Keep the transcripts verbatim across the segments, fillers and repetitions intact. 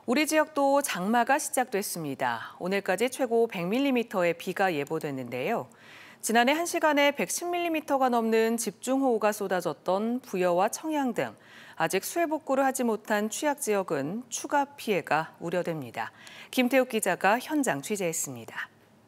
우리 지역도 장마가 시작됐습니다. 오늘까지 최고 백 밀리미터의 비가 예보됐는데요. 지난해 한 시간에 백십 밀리미터가 넘는 집중호우가 쏟아졌던 부여와 청양 등 아직 수해 복구를 하지 못한 취약 지역은 추가 피해가 우려됩니다. 김태욱 기자가 현장 취재했습니다.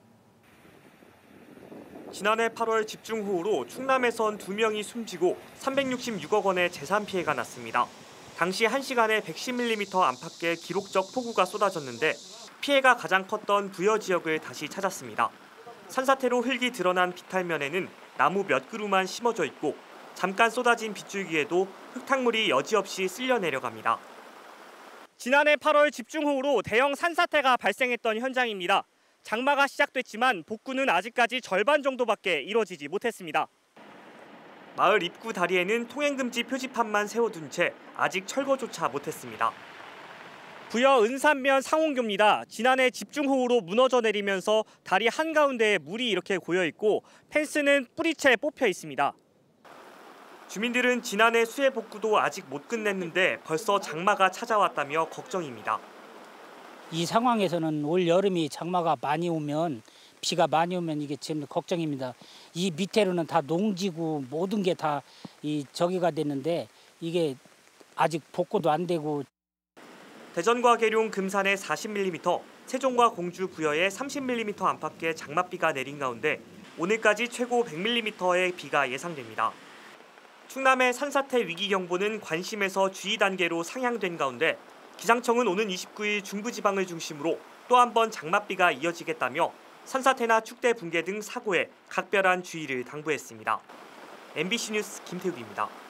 지난해 팔월 집중호우로 충남에선 두 명이 숨지고 삼백육십육억 원의 재산 피해가 났습니다. 당시 한 시간에 백십 밀리미터 안팎의 기록적 폭우가 쏟아졌는데 피해가 가장 컸던 부여 지역을 다시 찾았습니다. 산사태로 흙이 드러난 비탈면에는 나무 몇 그루만 심어져 있고 잠깐 쏟아진 빗줄기에도 흙탕물이 여지없이 쓸려 내려갑니다. 지난해 팔월 집중호우로 대형 산사태가 발생했던 현장입니다. 장마가 시작됐지만 복구는 아직까지 절반 정도밖에 이뤄지지 못했습니다. 마을 입구 다리에는 통행금지 표지판만 세워둔 채 아직 철거조차 못했습니다. 부여 은산면 상홍교입니다. 지난해 집중호우로 무너져 내리면서 다리 한가운데에 물이 이렇게 고여있고 펜스는 뿌리채 뽑혀 있습니다. 주민들은 지난해 수해 복구도 아직 못 끝냈는데 벌써 장마가 찾아왔다며 걱정입니다. 이 상황에서는 올 여름이 장마가 많이 오면 비가 많이 오면 이게 지금 걱정입니다. 이 밑에로는 다 농지고 모든 게 다 이 저기가 됐는데 이게 아직 복구도 안 되고. 대전과 계룡, 금산에 사십 밀리미터, 세종과 공주, 부여에 삼십 밀리미터 안팎의 장맛비가 내린 가운데 오늘까지 최고 백 밀리미터의 비가 예상됩니다. 충남의 산사태 위기경보는 관심에서 주의 단계로 상향된 가운데 기상청은 오는 이십구 일 중부지방을 중심으로 또 한 번 장맛비가 이어지겠다며 산사태나 축대 붕괴 등 사고에 각별한 주의를 당부했습니다. 엠비씨 뉴스 김태욱입니다.